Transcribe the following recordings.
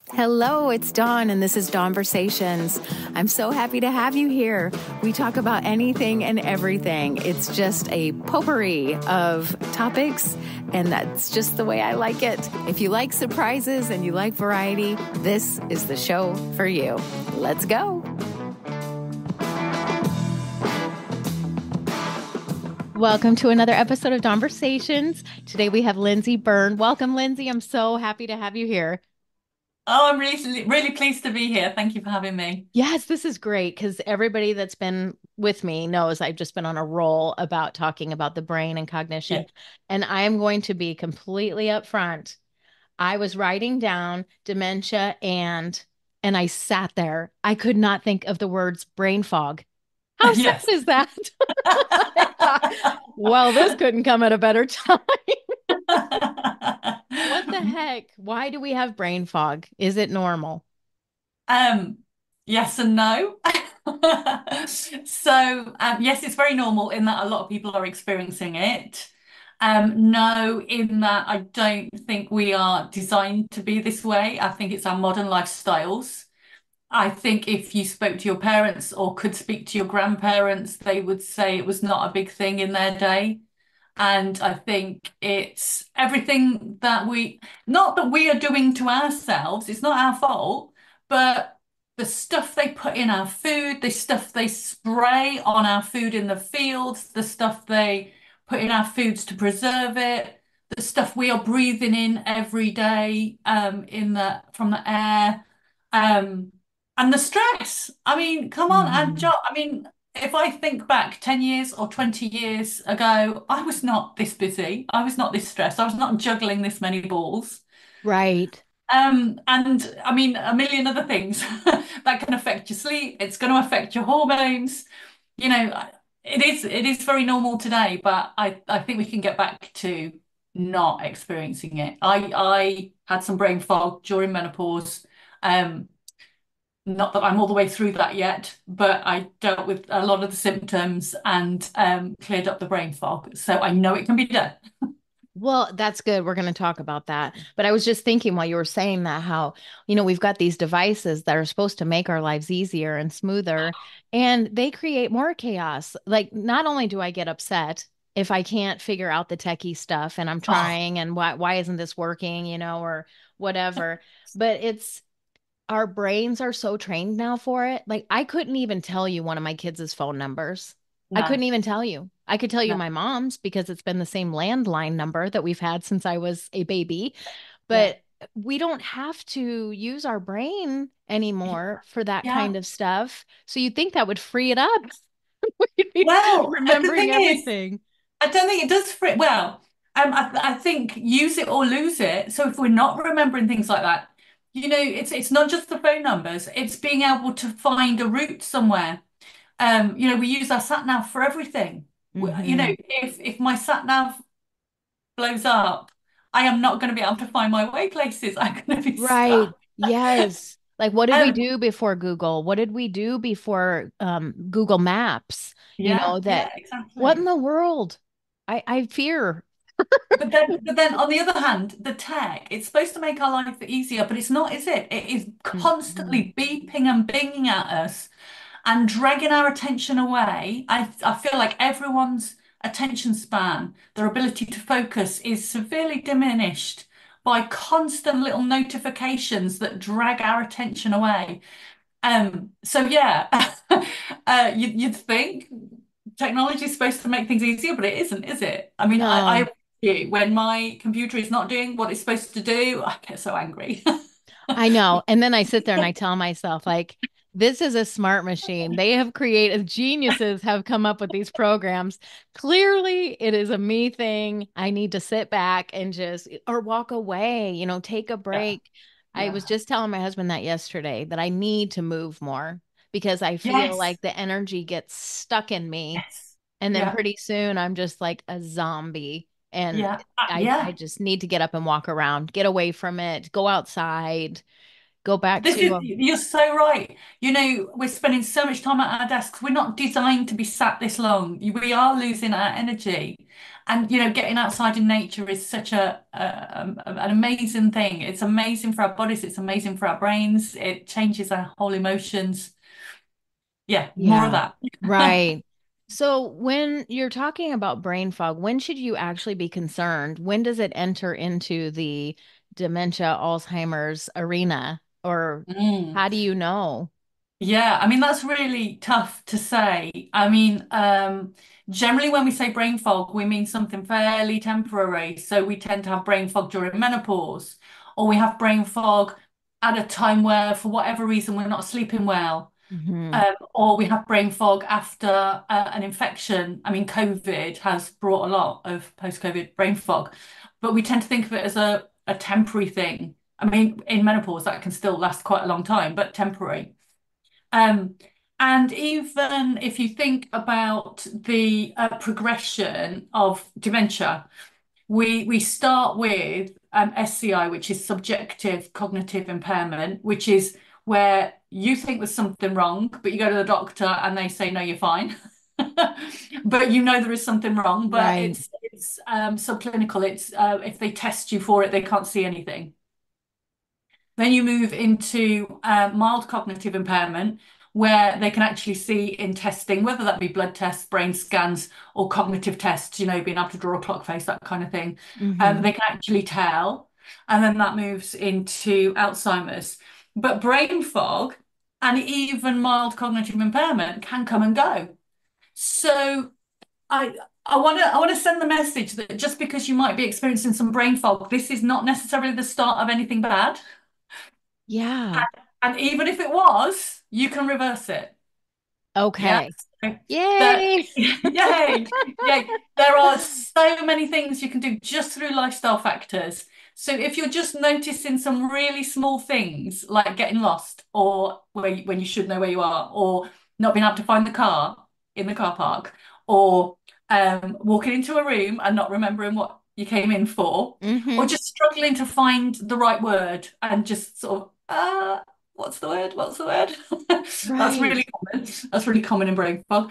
Hello, it's Dawn, and this is Dawnversations. I'm so happy to have you here. We talk about anything and everything. It's just a potpourri of topics, and that's just the way I like it. If you like surprises and you like variety, this is the show for you. Let's go. Welcome to another episode of Dawnversations. Today we have Lindsey Byrne. Welcome, Lindsey. I'm so happy to have you here. Oh, I'm really pleased to be here. Thank you for having me. Yes, this is great because everybody that's been with me knows I've just been on a roll about talking about the brain and Yeah. cognition. And I am going to be completely upfront. I was writing down dementia and I sat there. I could not think of the words brain fog. How sad Yes. is that? I thought, well, this couldn't come at a better time. What the heck? Why do we have brain fog? Is it normal? Um, yes and no. Yes, it's very normal in that a lot of people are experiencing it. No, in that I don't think we are designed to be this way. I think it's our modern lifestyles. I think if you spoke to your parents or could speak to your grandparents, they would say it was not a big thing in their day. And I think it's everything not that we are doing to ourselves, it's not our fault, but the stuff they put in our food, the stuff they spray on our food in the fields, the stuff they put in our foods to preserve it, the stuff we are breathing in every day, from the air, um, and the stress. I mean, come on, our Mhm. job. I mean, if I think back 10 years or 20 years ago, I was not this busy. I was not this stressed. I was not juggling this many balls. Right. And I mean, a million other things that can affect your sleep. It's going to affect your hormones. You know, it is very normal today, but I think we can get back to not experiencing it. I had some brain fog during menopause. Um, Not that I'm all the way through that yet, but I dealt with a lot of the symptoms and cleared up the brain fog. So I know it can be done. Well, that's good. We're going to talk about that. But I was just thinking while you were saying that how, we've got these devices that are supposed to make our lives easier and smoother, and they create more chaos. Like, not only do I get upset if I can't figure out the techie stuff and I'm Oh, trying and why isn't this working, or whatever, but it's our brains are so trained now for it. Like I couldn't even tell you one of my kids' phone numbers. I no, couldn't even tell you. I could tell you no, my mom's because it's been the same landline number that we've had since I was a baby. yeah, But we don't have to use our brain anymore for that yeah. kind of stuff. So you'd think that would free it up. We'd be Well, the remembering thing is, everything. I don't think it does for it. Well, I think use it or lose it. So if we're not remembering things like that, it's not just the phone numbers. It's being able to find a route somewhere. We use our sat nav for everything. Hmm. If my sat nav blows up, I am not going to be able to find my way places. I'm going to be Right. stuck. Yes. Like, what did we Um, do before Google? What did we do before Google Maps? yeah, That yeah, what in exactly. the world? I fear. But then on the other hand, the tech, it's supposed to make our life easier, but it's not, is it? It is Mm-mm. constantly beeping and binging at us and dragging our attention away. I feel like everyone's attention span, their ability to focus is severely diminished by constant little notifications that drag our attention away. So yeah, you'd think technology is supposed to make things easier, but it isn't, is it? I mean, No, when my computer is not doing what it's supposed to do, I get so angry. I know. And then I sit there and I tell myself, like, this is a smart machine. They have created, geniuses have come up with these programs. Clearly, it is a me thing. I need to sit back and just, or walk away, take a Yeah, break. I was yeah. just telling my husband that yesterday that I need to move more because I feel Yes, like the energy gets stuck in me. yes. And then Yeah, pretty soon I'm just like a zombie. And I yeah. just need to get up and walk around, get away from it, go outside, go back This to is, you're so right. We're spending so much time at our desks. We're not designed to be sat this long. We are losing our energy. And, getting outside in nature is such an amazing thing. It's amazing for our bodies. It's amazing for our brains. It changes our whole emotions. Yeah, more of yeah, that. right. So when you're talking about brain fog, when should you actually be concerned? When does it enter into the dementia, Alzheimer's arena? Or Mm. how do you know? Yeah, I mean, that's really tough to say. I mean, generally when we say brain fog, we mean something fairly temporary. So we tend to have brain fog during menopause, or we have brain fog at a time where, for whatever reason, we're not sleeping well. Hmm. Or we have brain fog after an infection. I mean, COVID has brought a lot of post-COVID brain fog, but we tend to think of it as a temporary thing. I mean, in menopause, that can still last quite a long time, but temporary. Um, and even if you think about the progression of dementia, we start with SCI, which is subjective cognitive impairment, which is where you think there's something wrong, but you go to the doctor and they say, no, you're fine. But there is something wrong, but Right. it's subclinical. It's if they test you for it, they can't see anything. Then you move into mild cognitive impairment, where they can actually see in testing, whether that be blood tests, brain scans, or cognitive tests, being able to draw a clock face, that kind of thing. Hmm. They can actually tell. And then that moves into Alzheimer's. But brain fog and even mild cognitive impairment can come and go. So I I want to send the message that just because you might be experiencing some brain fog, this is not necessarily the start of anything bad. Yeah. And even if it was, you can reverse it. Yeah. Okay. So that, Yay. yay, yay. There are so many things you can do just through lifestyle factors. So if you're just noticing some really small things like getting lost or when you should know where you are, or not being able to find the car in the car park, or walking into a room and not remembering what you came in for, or Hmm. just struggling to find the right word and just sort of, what's the word? What's the word? That's Right. really common. That's really common in brain fog.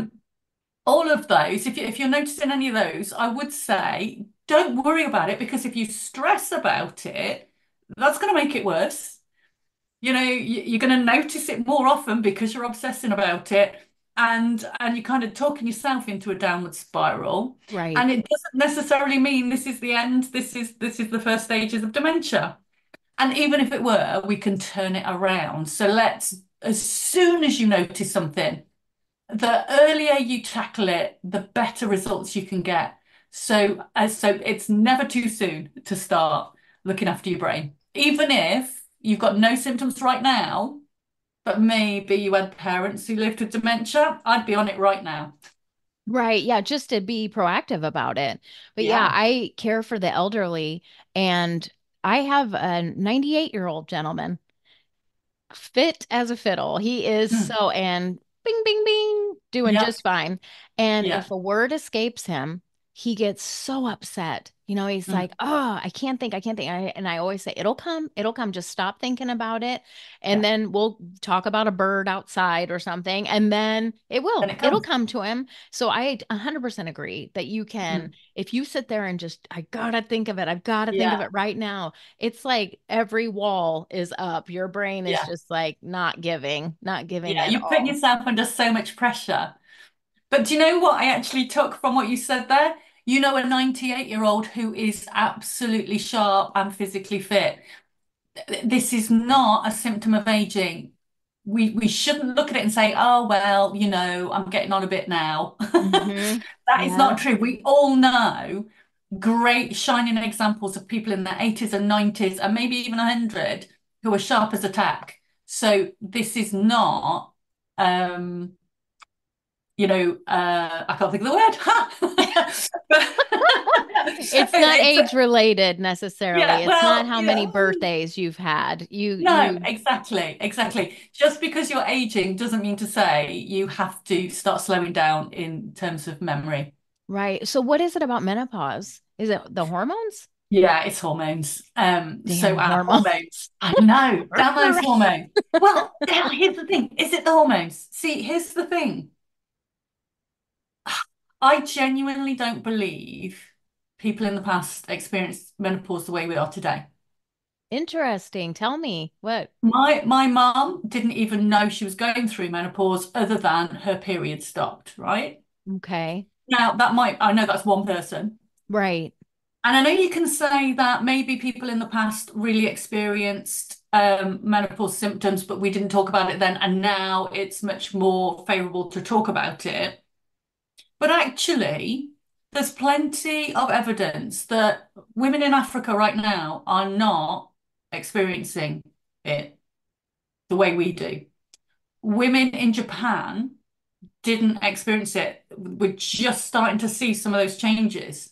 All of those, if you're noticing any of those, I would say don't worry about it, because if you stress about it, that's going to make it worse. You're going to notice it more often because you're obsessing about it, and you're kind of talking yourself into a downward spiral. Right. And it doesn't necessarily mean this is the end. This is the first stages of dementia. And even if it were, we can turn it around. So as soon as you notice something, the earlier you tackle it, the better results you can get. So it's never too soon to start looking after your brain. Even if you've got no symptoms right now, but maybe you had parents who lived with dementia, I'd be on it right now. Right. Yeah. Just to be proactive about it. But yeah, Yeah. I care for the elderly and I have a 98-year-old gentleman fit as a fiddle. He is Mm. so, and bing, bing, bing, doing Yeah. just fine. And Yeah. if a word escapes him, he gets so upset. He's Mm. like, oh, I can't think, I can't think. And I always say, it'll come. Just stop thinking about it. And Yeah. then we'll talk about a bird outside or something. And then Then it it'll comes. come to him. So I 100% agree that you can, Mm. if you sit there and just, I gotta think of it, I've gotta think of Yeah. it right now, it's like every wall is up. Your brain is Yeah. just like not giving Yeah. at You're putting all. yourself under so much pressure. But do you know what I actually took from what you said there? A 98-year-old who is absolutely sharp and physically fit. This is not a symptom of aging. We shouldn't look at it and say, oh, well, I'm getting on a bit now. Hmm. That is Yeah. not true. We all know great shining examples of people in their 80s and 90s and maybe even 100 who are sharp as a tack. So this is not um I can't think of the word. It's not It's age related necessarily. yeah, It's not well, how many birthdays you've had. no, exactly, exactly. Just because you're aging doesn't mean to say you have to start slowing down in terms of memory. Right. So what is it about menopause? Is it the hormones? Yeah, it's hormones. So Damn our hormone. hormones, I know, damn those Right. hormones. Well, now here's the thing. Is it the hormones? See, here's the thing. I genuinely don't believe people in the past experienced menopause the way we are today. Interesting. Tell me what. My mum didn't even know she was going through menopause other than her period stopped, right? Okay. Now that might, I know that's one person. Right. And I know you can say that maybe people in the past really experienced menopause symptoms, but we didn't talk about it then, and now it's much more favorable to talk about it. But actually, there's plenty of evidence that women in Africa right now are not experiencing it the way we do. Women in Japan didn't experience it. We're just starting to see some of those changes.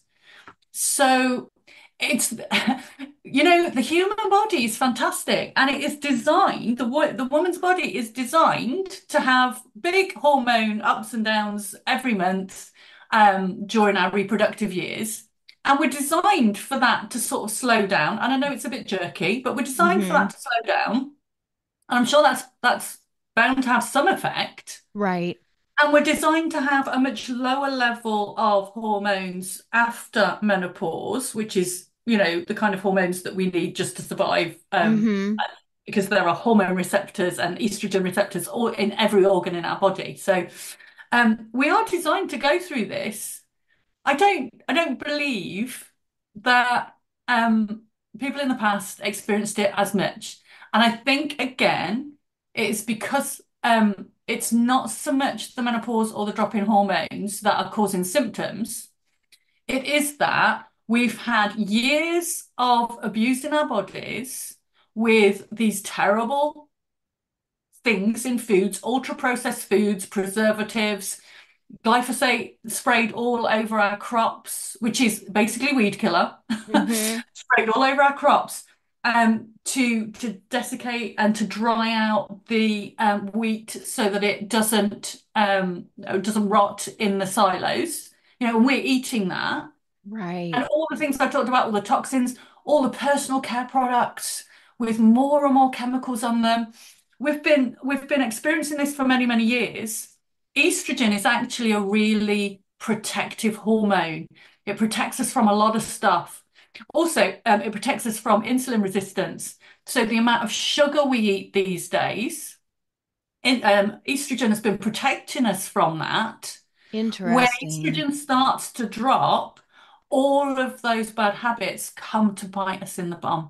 So it's, the human body is fantastic and it is designed, the woman's body is designed to have big hormone ups and downs every month during our reproductive years. And we're designed for that to sort of slow down. And I know it's a bit jerky, but we're designed for Mm-hmm. that to slow down. And I'm sure that's bound to have some effect. Right. And we're designed to have a much lower level of hormones after menopause, which is, the kind of hormones that we need just to survive, Mm-hmm. because there are hormone receptors and estrogen receptors all in every organ in our body. So, we are designed to go through this. I don't believe that people in the past experienced it as much. And I think again, it's because it's not so much the menopause or the drop in hormones that are causing symptoms. It is that we've had years of abusing our bodies with these terrible things in foods, ultra processed foods, preservatives, glyphosate sprayed all over our crops, which is basically weed killer, Mm-hmm. sprayed all over our crops, to desiccate and to dry out the wheat so that it doesn't rot in the silos. And we're eating that, and Right. all the things I talked about, all the toxins, all the personal care products with more and more chemicals on them. We've been experiencing this for many, many years. Estrogen is actually a really protective hormone. It protects us from a lot of stuff. Also, it protects us from insulin resistance. So the amount of sugar we eat these days, estrogen has been protecting us from that. When Interesting. estrogen starts to drop, all of those bad habits come to bite us in the bum.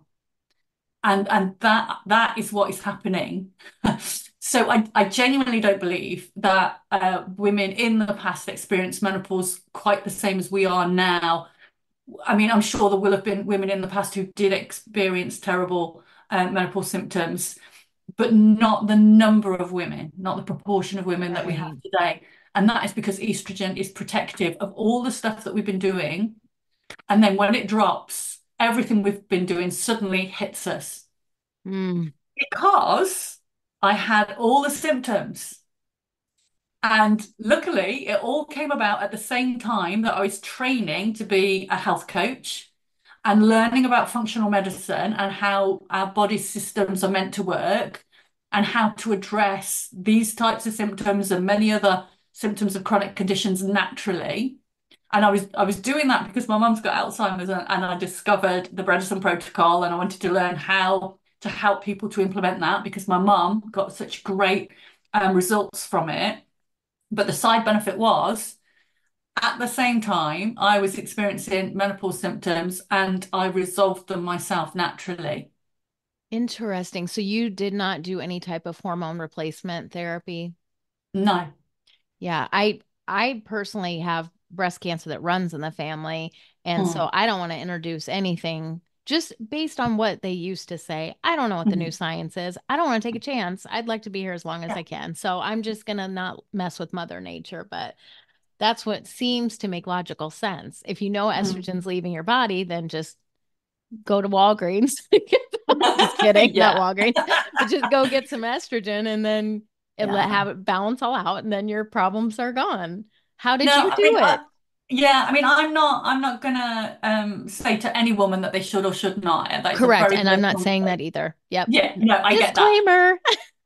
And that is what is happening. So I genuinely don't believe that women in the past experienced menopause quite the same as we are now. I mean, I'm sure there will have been women in the past who did experience terrible menopause symptoms, but not the number of women, not the proportion of women that we have Right. today. And that is because estrogen is protective of all the stuff that we've been doing. And then when it drops, everything we've been doing suddenly hits us. Mm. Because I had all the symptoms. And luckily, it all came about at the same time that I was training to be a health coach and learning about functional medicine and how our body systems are meant to work and how to address these types of symptoms and many other symptoms of chronic conditions naturally. And I was doing that because my mum's got Alzheimer's, and I discovered the Bredesen protocol, and I wanted to learn how to help people to implement that because my mum got such great results from it. But the side benefit was at the same time, I was experiencing menopause symptoms and I resolved them myself naturally. Interesting. So you did not do any type of hormone replacement therapy? No. Yeah, I personally have breast cancer that runs in the family, and so Mm, I don't want to introduce anything just based on what they used to say. I don't know what the new mm. science is. I don't want to take a chance. I'd like to be here as long as Yeah. I can. So I'm just gonna not mess with Mother Nature, but that's what seems to make logical sense. If you know Mm. estrogen's leaving your body, then just go to Walgreens. Just kidding, not Yeah. Walgreens, but just go get some estrogen and then and let Yeah. have it balance all out, and then your problems are gone. How No, did you I mean, do I, it? Yeah, I mean, I'm not gonna say to any woman that they should or should not. That is a Correct. very And I'm not personal saying that choice. either. Yep. Yeah, no, I get that. Disclaimer.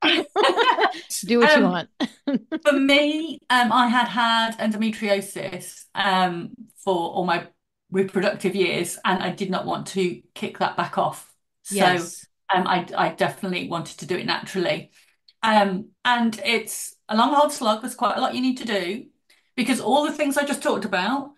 Do what you Um, want. for me, I had had endometriosis for all my reproductive years, and I did not want to kick that back off. So Yes. I definitely wanted to do it naturally. And it's a long, hard slog. There's quite a lot you need to do because all the things I just talked about,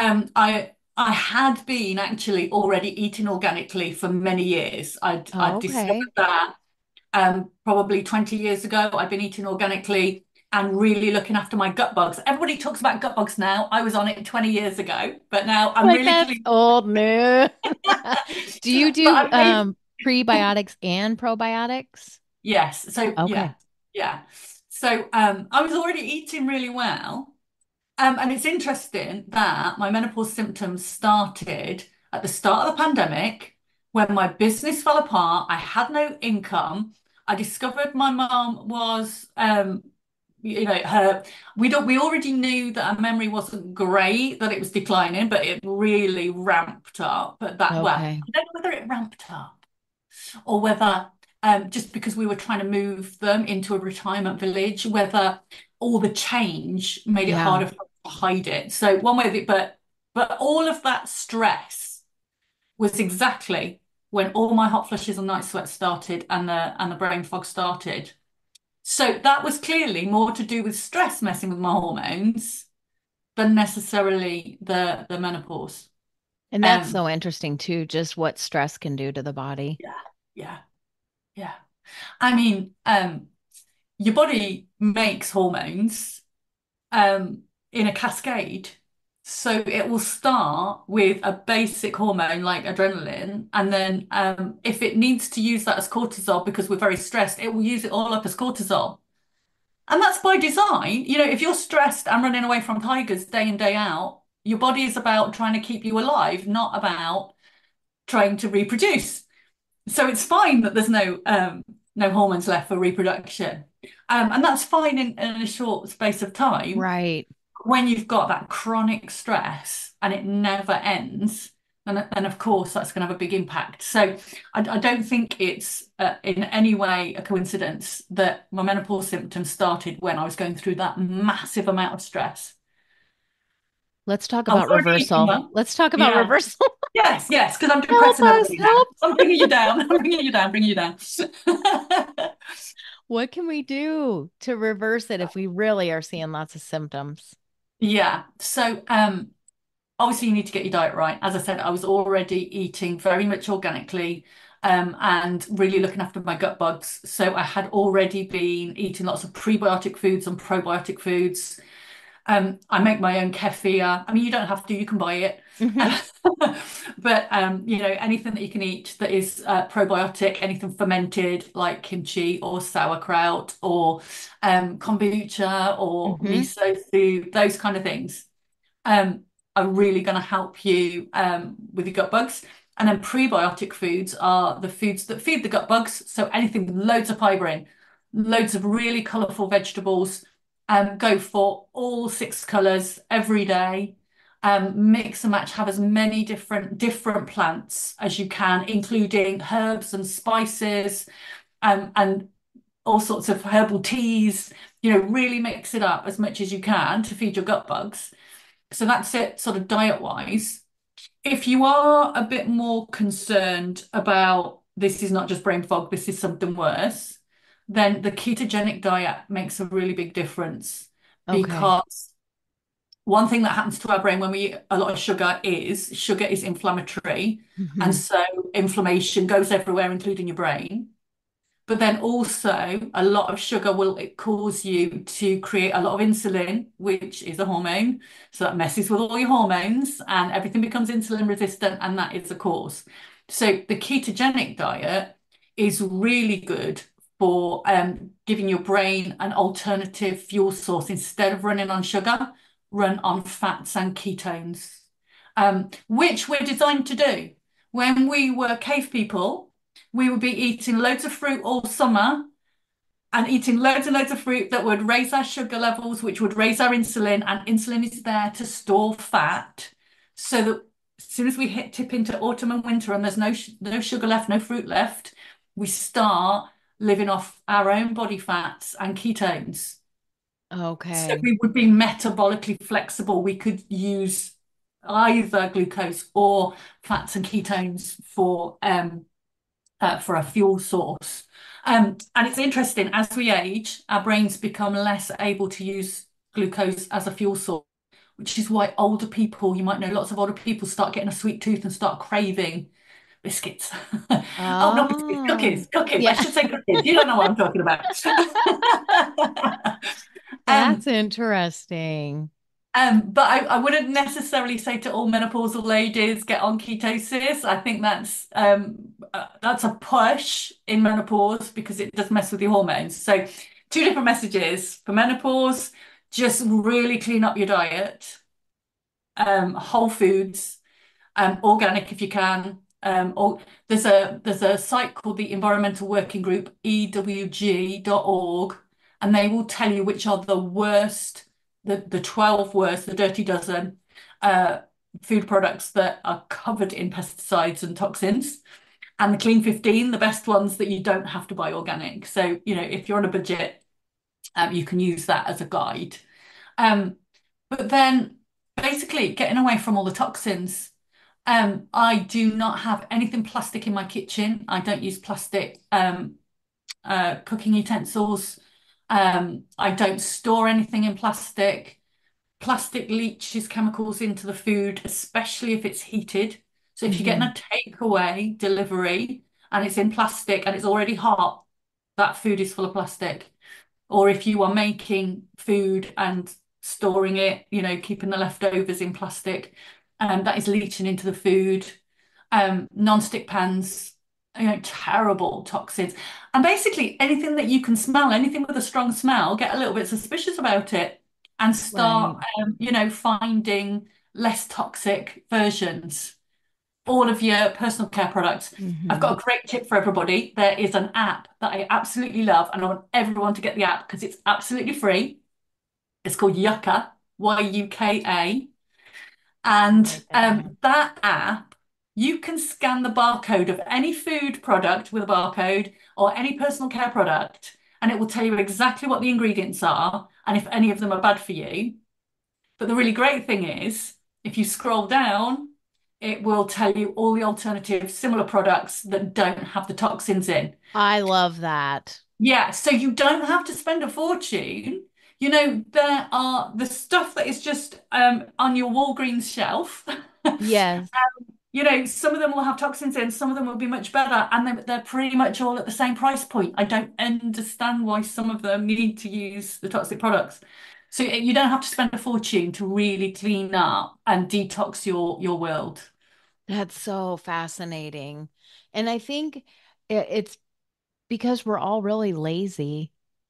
I had been actually already eating organically for many years. I'd Oh, discovered okay. that probably 20 years ago. I've been eating organically and really looking after my gut bugs. Everybody talks about gut bugs now. I was on it 20 years ago, but now I'm Like really that's pleased. old news. Do you But do I'm pleased. prebiotics and probiotics? Yes. So Okay. yeah, yeah. So I was already eating really well. And it's interesting that my menopause symptoms started at the start of the pandemic when my business fell apart. I had no income. I discovered my mom was, her. We already knew that her memory wasn't great, that it was declining, but it really ramped up. But that, well, Okay. I don't know whether it ramped up or whether just because we were trying to move them into a retirement village, whether all the change made it Yeah. harder for us to hide it. So one way that, but all of that stress was exactly when all my hot flushes and night sweats started and the brain fog started. So that was clearly more to do with stress messing with my hormones than necessarily the menopause. And that's Um, so interesting too, just what stress can do to the body. yeah, yeah, yeah. I mean, your body makes hormones in a cascade. So it will start with a basic hormone like adrenaline, and then if it needs to use that as cortisol because we're very stressed, it will use it all up as cortisol. And that's by design. You know, if you're stressed and running away from tigers day in, day out, your body is about trying to keep you alive, not about trying to reproduce. So it's fine that there's no hormones left for reproduction. And that's fine in a short space of time. Right. When you've got that chronic stress and it never ends, then of course that's going to have a big impact. So I don't think it's in any way a coincidence that my menopause symptoms started when I was going through that massive amount of stress. Let's talk I was about already eating reversal. well. Let's talk about Yeah. reversal. Yes, yes, because I'm Help depressing us, everybody now. help. I'm bringing you down. I'm bringing you down, bringing you down. What can we do to reverse it if we really are seeing lots of symptoms? Yeah. So, obviously you need to get your diet right. As I said, I was already eating very much organically, and really looking after my gut bugs. So I had already been eating lots of prebiotic foods and probiotic foods. I make my own kefir. I mean, you don't have to, you can buy it. Hmm. But anything that you can eat that is probiotic, anything fermented like kimchi or sauerkraut or kombucha or Hmm. miso soup, those kind of things um, are really going to help you with your gut bugs. And then prebiotic foods are the foods that feed the gut bugs. So anything with loads of fibre in, loads of really colourful vegetables. Go for all six colours every day. Mix and match, have as many different plants as you can, including herbs and spices, and all sorts of herbal teas. You know, really mix it up as much as you can to feed your gut bugs. So that's it, sort of diet wise. If you are a bit more concerned about this is not just brain fog, this is something worse, then the ketogenic diet makes a really big difference Okay. because one thing that happens to our brain when we eat a lot of sugar is inflammatory. And Hmm. so inflammation goes everywhere, including your brain. But then also, a lot of sugar will cause you to create a lot of insulin, which is a hormone. So that messes with all your hormones and everything becomes insulin resistant, and that is a cause. So the ketogenic diet is really good for giving your brain an alternative fuel source. Instead of running on sugar, run on fats and ketones, which we're designed to do. When we were cave people, we would be eating loads of fruit all summer and eating loads and loads of fruit that would raise our sugar levels, which would raise our insulin. And insulin is there to store fat so that as soon as we tip into autumn and winter and there's no sugar left, no fruit left, we start living off our own body fats and ketones. So Okay. we would be metabolically flexible. We could use either glucose or fats and ketones for a fuel source. And it's interesting, as we age, our brains become less able to use glucose as a fuel source, which is why older people, you might know lots of older people start getting a sweet tooth and start craving biscuits. Oh, not biscuits, Oh, cookies, cookies. I yeah. should say cookies. You don't know what I'm talking about. That's Um, interesting. but I wouldn't necessarily say to all menopausal ladies get on ketosis. I think that's a push in menopause because it does mess with your hormones. So, two different messages for menopause: just really clean up your diet, whole foods, organic if you can. Or there's a site called the Environmental Working Group, ewg.org, and they will tell you which are the worst, the 12 worst, the dirty dozen uh, food products that are covered in pesticides and toxins. And the clean 15, the best ones that you don't have to buy organic. So, if you're on a budget, you can use that as a guide. Um, but then basically getting away from all the toxins. I do not have anything plastic in my kitchen. I don't use plastic cooking utensils. I don't store anything in plastic. Plastic leaches chemicals into the food, especially if it's heated. So if you're getting Hmm. a takeaway delivery and it's in plastic and it's already hot, that food is full of plastic. Or if you are making food and storing it, keeping the leftovers in plastic, that is leaching into the food. Non-stick pans, terrible toxins. And basically anything that you can smell, anything with a strong smell, get a little bit suspicious about it and start, Right. finding less toxic versions. All of your personal care products. I've Hmm. got a great tip for everybody. There is an app that I absolutely love, and I want everyone to get the app because it's absolutely free. It's called Yucca, Yuka. And Write that down. that app, you can scan the barcode of any food product with a barcode or any personal care product, and it will tell you exactly what the ingredients are and if any of them are bad for you. But the really great thing is, if you scroll down, it will tell you all the alternative similar products that don't have the toxins in. I love that. Yeah, so you don't have to spend a fortune. There are the stuff that is just on your Walgreens shelf. Yes. Some of them will have toxins in, some of them will be much better, and they're pretty much all at the same price point. I don't understand why some of them need to use the toxic products. So you don't have to spend a fortune to really clean up and detox your world. That's so fascinating. And I think it's because we're all really lazy.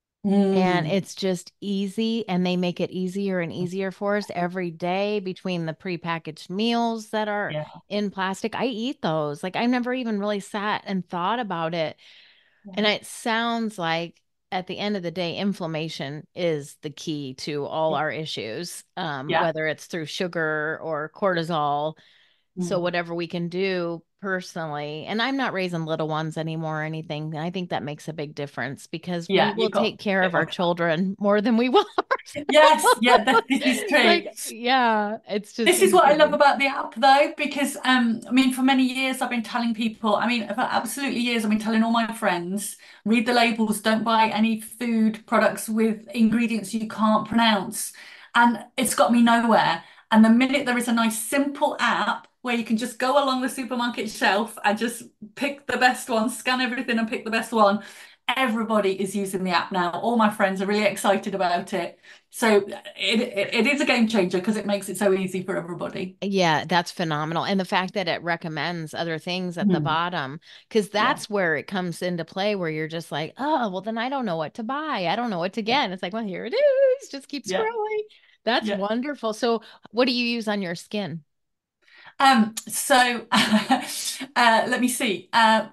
And Mm, it's just easy, and they make it easier and easier for us every day between the prepackaged meals that are yeah, in plastic. I eat those. Like I never even really sat and thought about it. And yeah, it sounds like at the end of the day, inflammation is the key to all yeah, our issues, yeah. whether it's through sugar or cortisol. So Mm, whatever we can do personally, and I'm not raising little ones anymore or anything. I think that makes a big difference because we yeah, will you've got take care a of bit our more time. children more than we will Yes, ourselves. yeah, this is true. Like, yeah, it's just This is what I love interesting. about the app though, because I mean, for many years I've been telling people, I mean, for absolutely years I've been telling all my friends, read the labels, don't buy any food products with ingredients you can't pronounce. And it's got me nowhere. And the minute there is a nice simple app where you can just go along the supermarket shelf and just pick the best one, scan everything and pick the best one, everybody is using the app now. All my friends are really excited about it. So it is a game changer because it makes it so easy for everybody. Yeah, that's phenomenal. And the fact that it recommends other things at the Mhm. bottom, because Yeah, that's where it comes into play, where you're just like, oh, well, then I don't know what to buy. I don't know what to yeah, get. And it's like, well, here it is. Just keep yeah, scrolling. That's yeah. wonderful. So, what do you use on your skin? So let me see.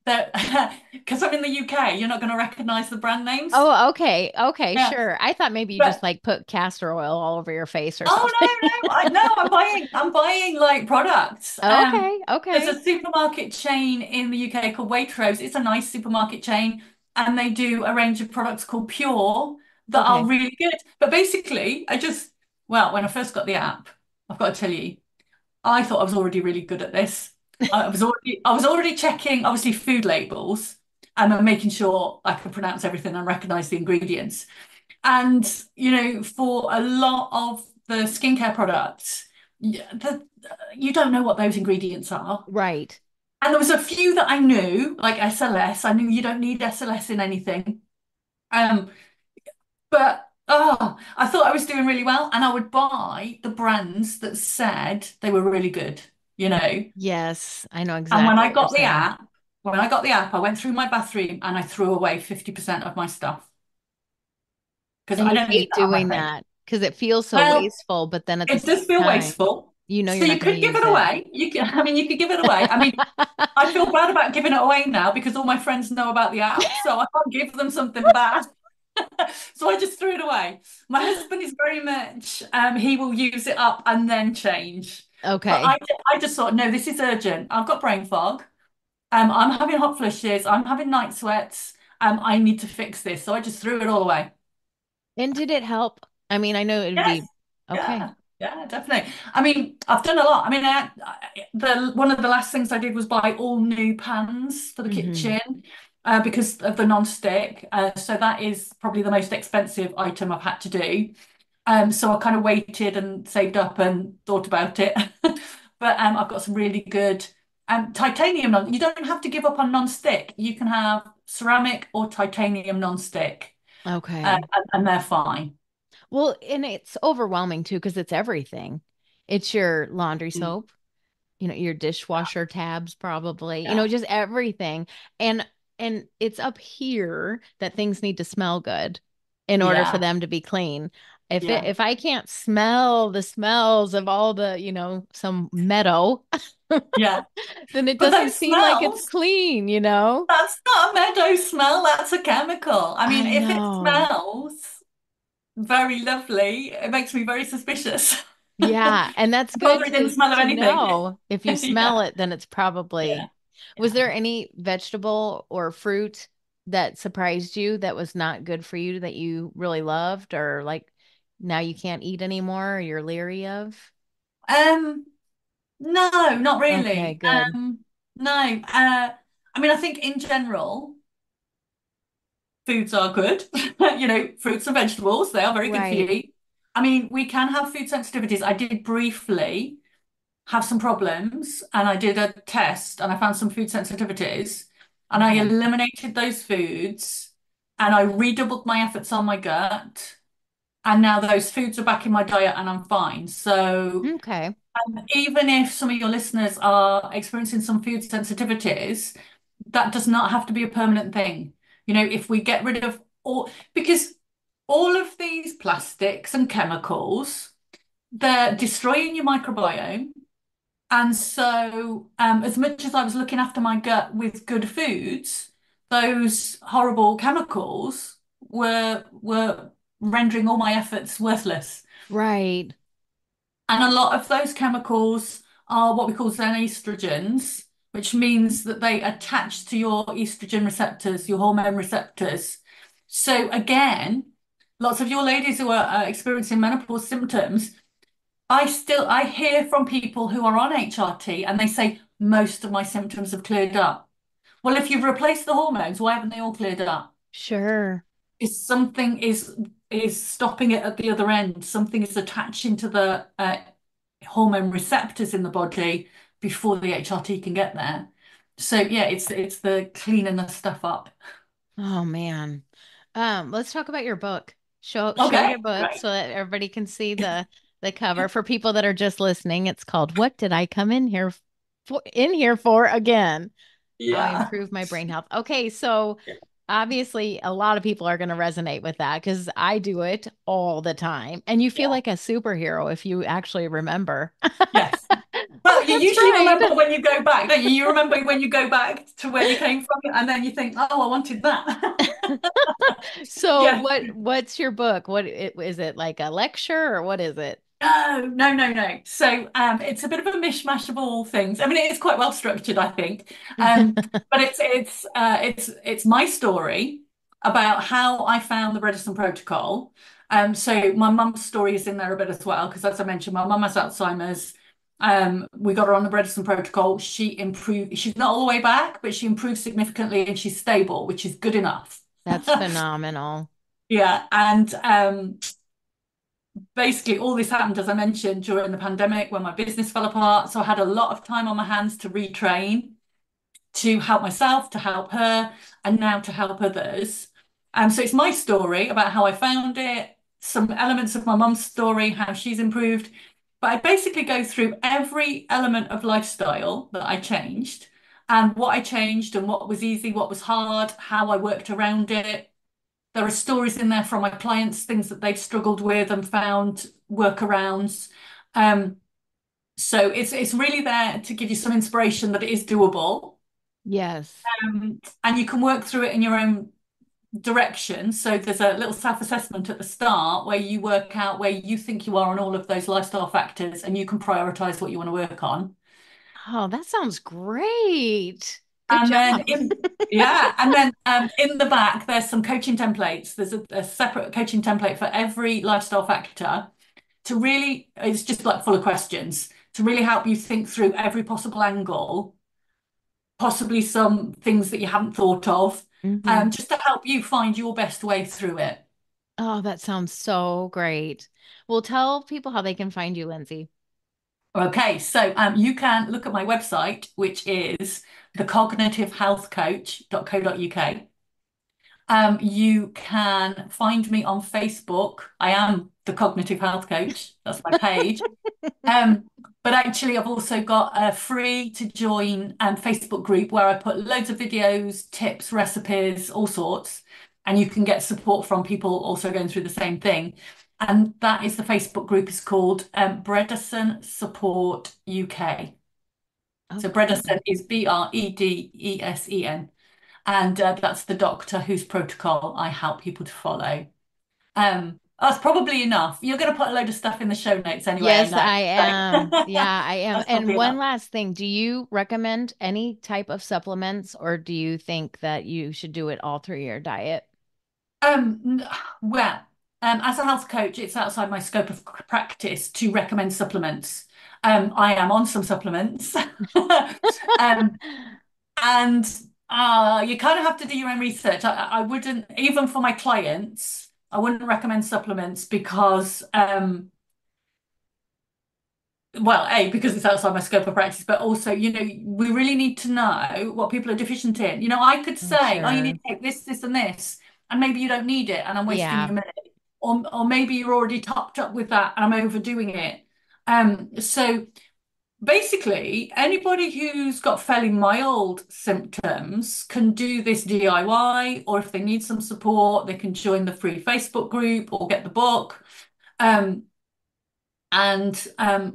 that because I'm in the UK, you're not going to recognize the brand names. Oh, okay. Okay, Yeah. sure. I thought maybe you just But like put castor oil all over your face or oh something. no, I'm buying like products. Okay, There's okay, a supermarket chain in the UK called Waitrose. It's a nice supermarket chain, and they do a range of products called Pure that are okay. really good. But basically, well, when I first got the app, I've got to tell you, I thought I was already really good at this. I was already checking obviously food labels and then making sure I could pronounce everything and recognize the ingredients. And for a lot of the skincare products, you don't know what those ingredients are. Right. And there was a few that I knew, like SLS. I knew you don't need SLS in anything. Um, but I thought I was doing really well, and I would buy the brands that said they were really good, you know. Yes, I know And exactly what you're saying. when I got the app, I went through my bathroom and I threw away 50% of my stuff because And I you don't need hate that on my doing face. that because it feels so Well, wasteful, but then at the it same does feel time, wasteful. you know So you're not you going to could give use it it. away. You could give it away. I mean, I feel bad about giving it away now because all my friends know about the app, so I can't give them something bad. So I just threw it away. My husband is very much, he will use it up and then change. But Okay. I just thought, no, this is urgent. I've got brain fog. I'm having hot flushes. I'm having night sweats. I need to fix this. So I just threw it all away. And did it help? I mean, I know it'd Yes. be okay. Yeah. Yeah, definitely. I mean, I've done a lot. I mean, the one of the last things I did was buy all new pans for the Hmm. kitchen because of the non-stick. So that is probably the most expensive item I've had to do. So I kind of waited and saved up and thought about it. But I've got some really good titanium non. You don't have to give up on non-stick. You can have ceramic or titanium non-stick, Okay. and they're fine. Well, and it's overwhelming too because it's everything. It's your laundry Mm. soap, your dishwasher tabs probably, Yeah. just everything. And it's up here that things need to smell good in order for Yeah. them to be clean. Yeah. If I can't smell the smells of all the, some meadow, Yeah. then it But doesn't those seem like it's smells, clean? that's not a meadow smell, that's a chemical. I mean, I if it know. smells very lovely, it makes me very suspicious. Yeah, and that's Whether good it didn't smell of to anything. know. If you smell Yeah. it, then it's Yeah. probably. Was Yeah. there any vegetable or fruit that surprised you that was not good for you that you really loved or like now you can't eat anymore or you're leery of? Um, no, not Okay, really. good. No. I mean, I think in general, foods are good. Fruits and vegetables, they are very good for Right. you. I mean, we can have food sensitivities. I did briefly have some problems and I did a test and I found some food sensitivities and I Okay. eliminated those foods and I redoubled my efforts on my gut. And now those foods are back in my diet and I'm fine. So Okay. even if some of your listeners are experiencing some food sensitivities, that does not have to be a permanent thing. If we get rid of because all of these plastics and chemicals, they're destroying your microbiome. And so, as much as I was looking after my gut with good foods, those horrible chemicals were rendering all my efforts worthless. Right. And a lot of those chemicals are what we call then estrogens, which means that they attach to your estrogen receptors, your hormone receptors. So again, lots of your ladies who are experiencing menopause symptoms, I hear from people who are on HRT and they say most of my symptoms have cleared up. Well, if you've replaced the hormones, why haven't they all cleared up? Sure. Is something is stopping it at the other end. Something is attaching to the hormone receptors in the body before the HRT can get there. So yeah, it's the cleaning the stuff up. Oh man. Let's talk about your book. Show your Okay, book great. so that everybody can see the cover. For people that are just listening, it's called What Did I Come in here for again? How I Yeah. improve my brain health. Okay, so obviously a lot of people are going to resonate with that because I do it all the time. And you feel Yeah. like a superhero if you actually remember. Yes. Well, you That's usually remember right. when you go back, don't you? You remember when you go back to where you came from, and then you think, "Oh, I wanted that." So Yeah. what's your book? Is it like a lecture or what is it? No, no, no, no. So it's a bit of a mishmash of all things. I mean, it is quite well structured, I think. But it's my story about how I found the Bredesen protocol. So my mum's story is in there a bit as well, because as I mentioned, my mum has Alzheimer's. We got her on the Bredesen protocol. She improved. She's not all the way back, but she improved significantly and she's stable, which is good enough. That's phenomenal. Yeah, and basically all this happened, as I mentioned, during the pandemic when my business fell apart. So I had a lot of time on my hands to retrain, to help myself, to help her, and now to help others. So it's my story about how I found it, some elements of my mum's story, how she's improved. But I basically go through every element of lifestyle that I changed and what I changed and what was easy, what was hard, how I worked around it. There are stories in there from my clients, things that they've struggled with and found workarounds. Um, so it's really there to give you some inspiration that it is doable. Yes. And you can work through it in your own direction. So there's a little self-assessment at the start where you work out where you think you are on all of those lifestyle factors and you can prioritize what you want to work on. Oh, that sounds great. Good And then job. in the back, there's some coaching templates. There's a separate coaching template for every lifestyle factor to really, it's just like full of questions to really help you think through every possible angle, possibly some things that you haven't thought of, Hmm. just to help you find your best way through it. Oh, that sounds so great. Well, tell people how they can find you, Lindsay. Okay, so you can look at my website, which is thecognitivehealthcoach.co.uk. You can find me on Facebook. I am the Cognitive Health Coach. That's my page. Um, but actually, I've also got a free to join Facebook group where I put loads of videos, tips, recipes, all sorts, and you can get support from people also going through the same thing. And that is the Facebook group is called Bredesen Support UK. So Okay. Bredesen is Bredesen, and that's the doctor whose protocol I help people to follow. That's probably enough. You're going to put a load of stuff in the show notes anyway, I Yes, know. I am. Yeah, I am. That's And probably one enough. last thing, do you recommend any type of supplements or do you think that you should do it all through your diet? Um, n- well, as a health coach, it's outside my scope of practice to recommend supplements. I am on some supplements, um, and you kind of have to do your own research. I wouldn't, even for my clients, I wouldn't recommend supplements because well, A, because it's outside my scope of practice, but also, we really need to know what people are deficient in. I could I'm say, oh, you need sure. to take this, this, and this, and maybe you don't need it, and I'm wasting Yeah. your money. Or maybe you're already topped up with that, and I'm overdoing it. So basically, anybody who's got fairly mild symptoms can do this DIY, or if they need some support, they can join the free Facebook group or get the book. Um, and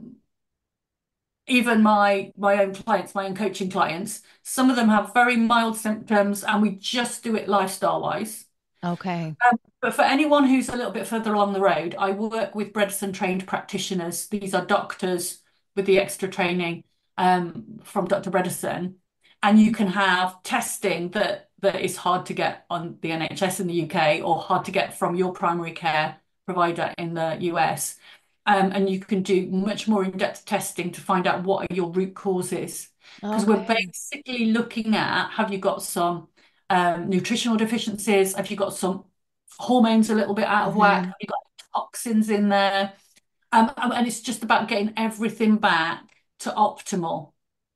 even my own clients, my own coaching clients, some of them have very mild symptoms, and we just do it lifestyle wise. Okay. But for anyone who's a little bit further along the road, I work with Bredesen trained practitioners. These are doctors with the extra training from Dr. Bredesen, and you can have testing that is hard to get on the NHS in the UK or hard to get from your primary care provider in the US. And you can do much more in-depth testing to find out what are your root causes. Because we're Okay. basically looking at, have you got some nutritional deficiencies? Have you got some hormones a little bit out of whack? Hmm. Have you got toxins in there? And it's just about getting everything back to optimal.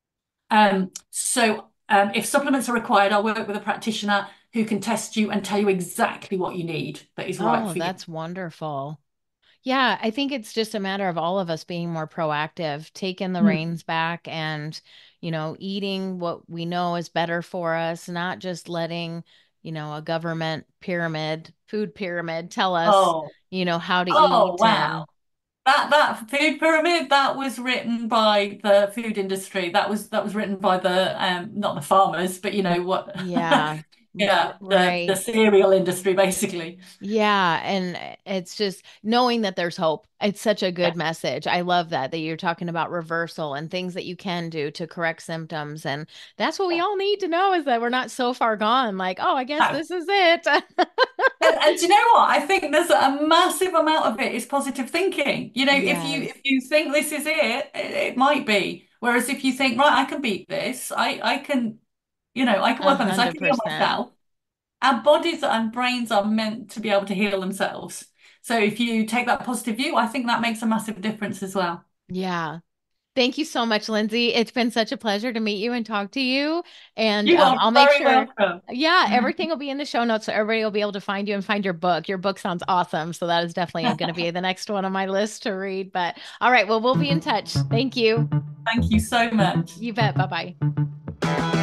So if supplements are required, I'll work with a practitioner who can test you and tell you exactly what you need that is right Oh, for you. that's wonderful. Yeah, I think it's just a matter of all of us being more proactive, taking the Mm. reins back and, eating what we know is better for us, not just letting, a government pyramid, food pyramid tell us, Oh, how to oh, eat wow. That food pyramid that was written by the food industry. That was written by the not the farmers, but you know what? Yeah. Yeah, the Right. cereal industry basically. Yeah, and it's just knowing that there's hope. It's such a Yeah. good message. I love that you're talking about reversal and things that you can do to correct symptoms. And that's what we all need to know is that we're not so far gone. Like, oh, I guess No. this is it. And do you know what? I think there's a massive amount of it is positive thinking. You know, if Yes, you think this is it might be. Whereas if you think, right, I can beat this, I can, I can a work on this, I hundred can heal percent. myself. Our bodies and brains are meant to be able to heal themselves. So if you take that positive view, I think that makes a massive difference as well. Yeah. Thank you so much, Lindsay. It's been such a pleasure to meet you and talk to you. And You are I'll make very sure, welcome. yeah, everything will be in the show notes so everybody will be able to find you and find your book. Your book sounds awesome. So that is definitely going to be the next one on my list to read. But all right, well, we'll be in touch. Thank you. Thank you so much. You bet. Bye bye.